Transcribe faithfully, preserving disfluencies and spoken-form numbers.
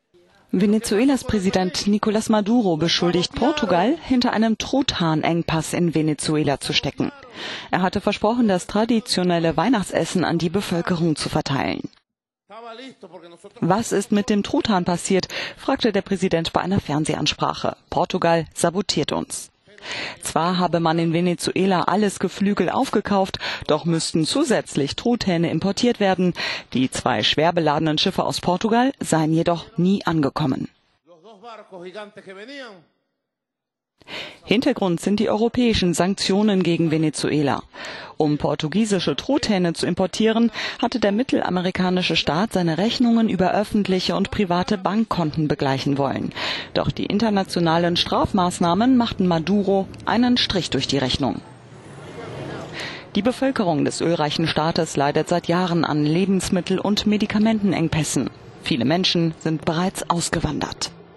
Venezuelas Präsident Nicolás Maduro beschuldigt Portugal, hinter einem Truthahnengpass in Venezuela zu stecken. Er hatte versprochen, das traditionelle Weihnachtsessen an die Bevölkerung zu verteilen. Was ist mit dem Truthahn passiert, fragte der Präsident bei einer Fernsehansprache. Portugal sabotiert uns. Zwar habe man in Venezuela alles Geflügel aufgekauft, doch müssten zusätzlich Truthähne importiert werden. Die zwei schwer beladenen Schiffe aus Portugal seien jedoch nie angekommen. Hintergrund sind die europäischen Sanktionen gegen Venezuela. Um portugiesische Truthähne zu importieren, hatte der mittelamerikanische Staat seine Rechnungen über öffentliche und private Bankkonten begleichen wollen. Doch die internationalen Strafmaßnahmen machten Maduro einen Strich durch die Rechnung. Die Bevölkerung des ölreichen Staates leidet seit Jahren an Lebensmittel- und Medikamentenengpässen. Viele Menschen sind bereits ausgewandert.